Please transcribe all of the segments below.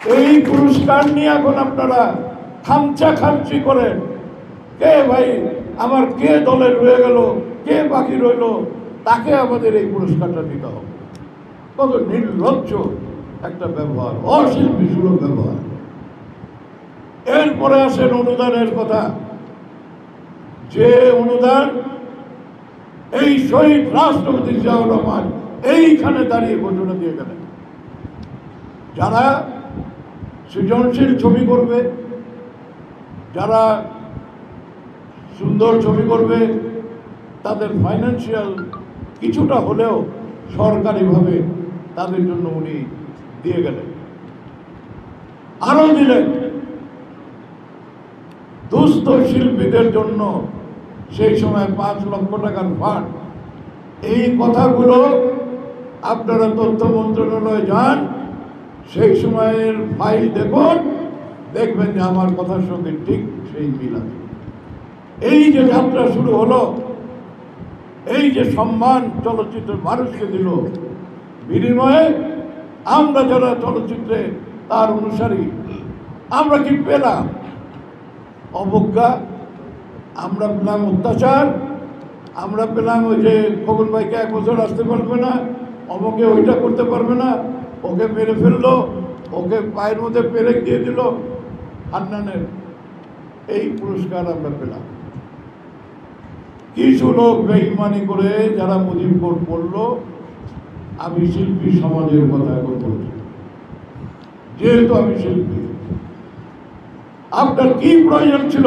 এই পুরস্কার নিয়ে এখন আপনারা খামচা খামচি করেন, কে ভাই আমার কে দলে রয়ে গেল, কে বাকি রইল, তাকে আমাদের এই পুরস্কারটা দিতে হবে। কত নির্লজ্জ একটা ব্যবহার, অশিল্পী সুলভ ব্যবহার। এরপরে আসেন অনুদানের কথা। যে অনুদান এই শহীদ রাষ্ট্রপতি জিয়াউর রহমান এইখানে দাঁড়িয়ে ঘোষণা দিয়ে গেলেন, যারা সৃজনশীল ছবি করবে, যারা সুন্দর ছবি করবে, তাদের ফাইন্যান্সিয়াল কিছুটা হলেও সরকারিভাবে তাদের জন্য উনি দিয়ে গেলেন। আরো দিলেন দুস্থ শিল্পীদের জন্য সেই সময় 5 লক্ষ টাকার ফান্ড। এই কথাগুলো আপনারা তথ্য মন্ত্রণালয়ে যান, সেই সময়ের ফাইল দেখুন, দেখবেন যে আমার কথার সঙ্গে ঠিক সেই মিল আছে। এই যে যাত্রা শুরু হলো, এই যে সম্মান চলচ্চিত্রের মানুষকে দিল, বিনিময়ে আমরা যারা চলচ্চিত্রে তার অনুসারী, আমরা কি পেলাম? অবজ্ঞা, আমরা পেলাম অত্যাচার, আমরা পেলাম ওই যে খোকন ভাইকে 1 বছর আসতে পারবে না, অমুকে ওইটা করতে পারবে না, ওকে মেরে ফেললো, ওকে পায়ের মধ্যে পেরেক দিয়ে দিল। হান্নানের এই পুরস্কার আমরা পেলাম। কিছু লোক বেঈমানি করে যারা মুজিব কোড পড়লো, আমি শিল্পী সমাজের কথা এখন বলছি, যেহেতু আমি শিল্পী, আপনার কি প্রয়োজন ছিল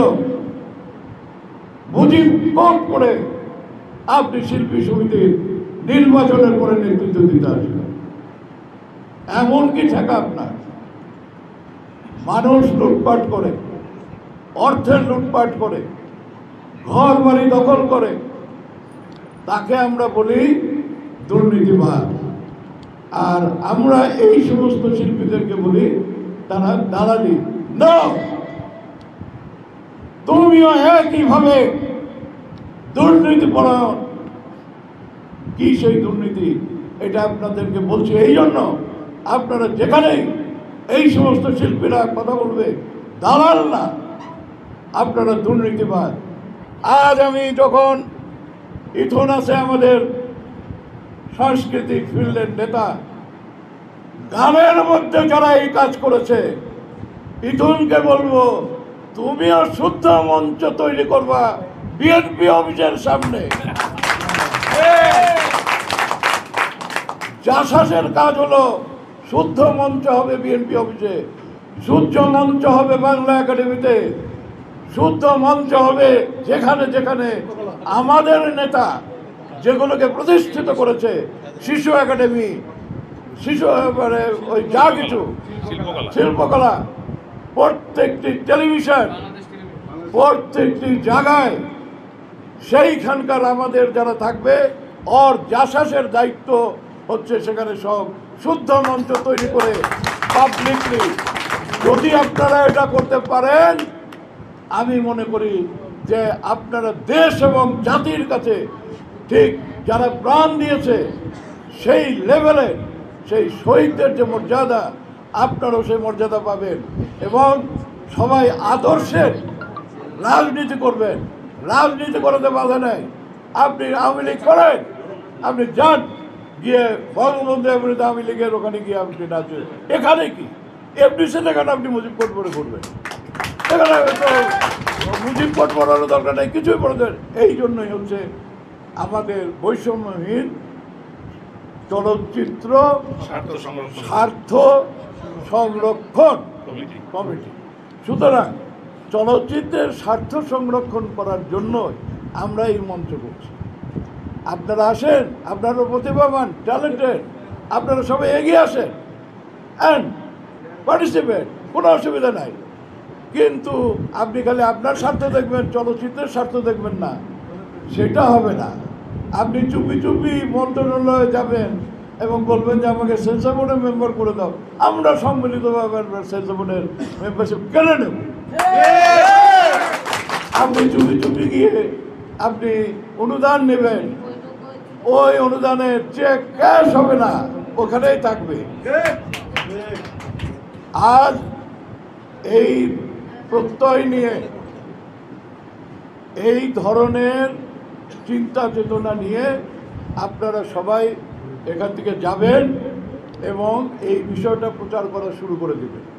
মুজিব কোড করে আপনি শিল্পী সমিতির নির্বাচনের পরে নেতৃত্ব দিতে আসবেন? এমন কি ঠেকা আপনার? মানুষ লুটপাট করে, অর্থের লুটপাট করে, ঘর বাড়ি দখল করে, তাকে আমরা বলি দুর্নীতিবাদ। আর আমরা এই সমস্ত শিল্পীদেরকে বলি তারা দালালি। না, তুমিও একইভাবে দুর্নীতিপরায়ণ। কি সেই দুর্নীতি? এটা আপনাদেরকে বলছি এই জন্য, আপনারা যেখানেই এই সমস্ত শিল্পীরা কথা বলবে, দালাল না, আপনারা দুর্নীতিবাদ। আজ আমি যখন ইথন আছে আমাদের সাংস্কৃতিক ফিল্ডের নেতা, গানের মধ্যে যারা এই কাজ করেছে, ইথনকে বলবো তুমিও শুদ্ধ মঞ্চ তৈরি করবা বিএনপি অফিসের সামনে। জাসাসের কাজ হলো শুদ্ধ মঞ্চ হবে বিএনপি অফিসে, শুদ্ধ মঞ্চ হবে বাংলা একাডেমিতে, শুদ্ধ মঞ্চ হবে যেখানে যেখানে আমাদের নেতা যেগুলোকে প্রতিষ্ঠিত করেছে, শিশু একাডেমি, শিশু ওই যা কিছু শিল্পকলা, প্রত্যেকটি টেলিভিশন, প্রত্যেকটি জায়গায় সেইখানকার আমাদের যারা থাকবে, ওর জাসাসের দায়িত্ব হচ্ছে সেখানে সব শুদ্ধ মঞ্চ তৈরি করে পাবলিকলি। যদি আপনারা এটা করতে পারেন, আমি মনে করি যে আপনারা দেশ এবং জাতির কাছে ঠিক যারা প্রাণ দিয়েছে সেই লেভেলে, সেই শহীদদের যে মর্যাদা, আপনারাও সেই মর্যাদা পাবেন। এবং সবাই আদর্শের রাজনীতি করবেন, রাজনীতি করতে বাধা নেই। আপনি আওয়ামী লীগ করেন, আপনি যান গিয়ে বঙ্গবন্ধু আওয়ামী লীগের ওখানে গিয়ে আপনি নাচবেন। এখানে কি এফডিসি এখানে আপনি মুজিব কোড পরে করবেন? এখানে তো মুজিব কোড পড়ানোর দরকার নেই, কিছুই পড়াতে। এই জন্যই হচ্ছে আমাদের বৈষম্যহীন চলচ্চিত্র স্বার্থ সংরক্ষণ কমিটি। সুতরাং চলচ্চিত্রের স্বার্থ সংরক্ষণ করার জন্য আমরা এই মঞ্চ করছি। আপনারা আসেন, আপনারা প্রতিভাবান, ট্যালেন্টেড, আপনারা সবাই এগিয়ে আসেন অ্যান্ড পার্টিসিপেট, কোনো অসুবিধা নাই। কিন্তু আপনি খালি আপনার স্বার্থ দেখবেন, চলচ্চিত্রের স্বার্থ দেখবেন না, সেটা হবে না। আপনি চুপি চুপি মন্ত্রণালয়ে যাবেন এবং বলবেন যে আমাকে সেন্সর বোর্ডের মেম্বার করে দাও, আমরা সম্মিলিতভাবে সেন্সর বোর্ডের মেম্বারশিপ কেড়ে নেব। আপনি চুপি চুপি গিয়ে আপনি অনুদান নেবেন, ওই অনুদানের চেক ক্যাশ হবে না, ওখানেই থাকবে। আজ এই প্রত্যয় নিয়ে এই ধরনের চিন্তা চেতনা নিয়ে আপনারা সবাই এখান থেকে যাবেন এবং এই বিষয়টা প্রচার করা শুরু করে দেবেন।